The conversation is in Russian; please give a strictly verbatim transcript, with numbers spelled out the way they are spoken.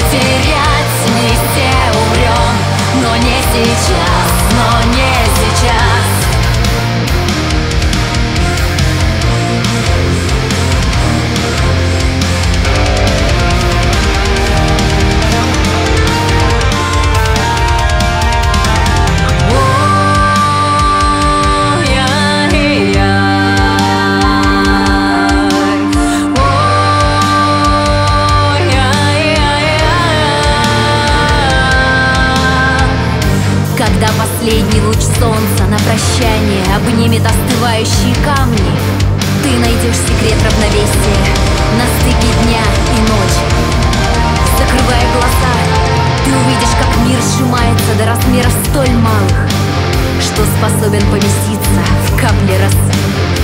потерять, мы все умрем, но не сейчас, но не сейчас. Когда последний луч солнца на прощание обнимет остывающие камни, ты найдешь секрет равновесия на стыке дня и ночи. Закрывая глаза, ты увидишь, как мир сжимается до размеров столь малых, что способен поместиться в капле росы.